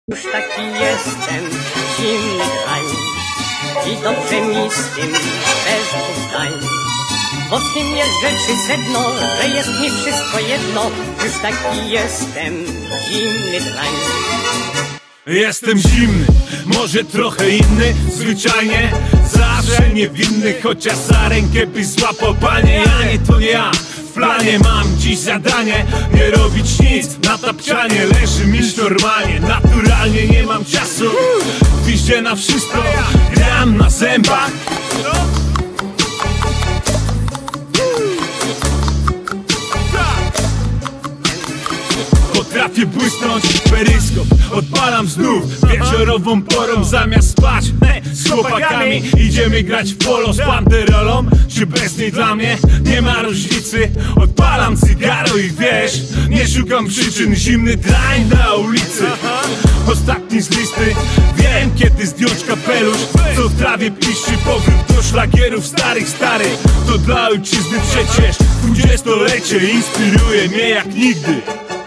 Już taki jestem, zimny drań i dobrze mi z tym, bez dwóch zdań. Bo w tym jest rzeczy sedno, że jest mi wszystko jedno. Już taki jestem, zimny drań. Jestem zimny, może trochę inny, zwyczajnie zawsze niewinny, chociaż za rękę byś złapał, panie. Ja nie, to nie ja. W planie mam dziś zadanie, nie robić nic na tapczanie. Leży mi normalnie, naturalnie, nie mam czasu. Gwiździe na wszystko, gram na zębach. Potrafię błysnąć peryskop, odpalam znów wieczorową porą zamiast spać. Z chłopakami idziemy grać w polo, z banderolą czy bez niej dla mnie nie ma różnicy. Odpalam cygaro i wiesz, nie szukam przyczyn. Zimny drań na ulicy, ostatni z listy. Wiem kiedy zdjąć kapelusz, co w trawie piszczy. Powrót do szlagierów starych, stary. To dla ojczyzny przecież 20-lecie inspiruje mnie jak nigdy.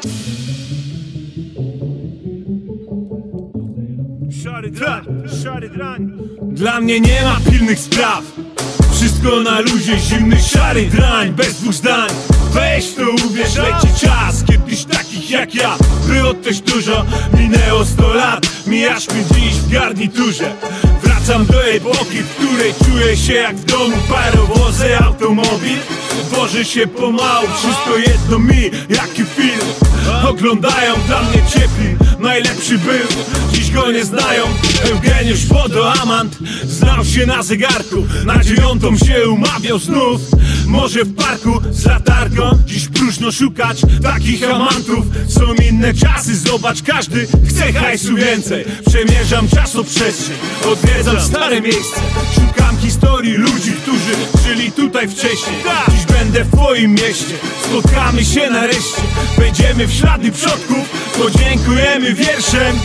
Szary drań. Dla mnie nie ma pilnych spraw, wszystko na luzie, zimny szary drań, bez dwóch zdań. Weź to uwierz, leci czas, kiedyś takich jak ja było też dużo. Minęło 100 lat, mijasz mi dziś w garniturze. Wracam do epoki, w której czuję się jak w domu. Parowozy, automobil, dworzy się pomału. Wszystko jedno mi, jaki film oglądają dla mnie ciepli. Najlepszy był, dziś go nie znają. Eugeniusz Wodoamant znał się na zegarku, na 9 się umawiał znów. Może w parku z latarką, dziś próżno szukać takich amantów. Są inne czasy, zobacz, każdy chce hajsu więcej. Przemierzam czasoprzestrzeń, odwiedzam stare miejsce. Szukam historii ludzi, którzy żyli tutaj wcześniej. Dziś będę w twoim mieście, spotkamy się nareszcie. Wejdziemy w ślady przodków, podziękujemy wierszem.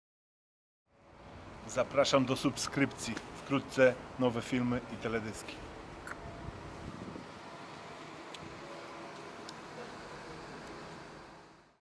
Zapraszam do subskrypcji. Wkrótce nowe filmy i teledyski.